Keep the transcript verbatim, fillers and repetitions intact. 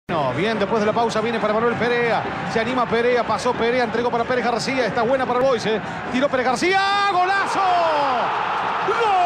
No, bien, después de la pausa viene para Manuel Perea. Se anima Perea, pasó Perea, entregó para Pérez García. Está buena para el Boys, ¿eh? Tiró Pérez García. ¡Golazo! ¡Gol!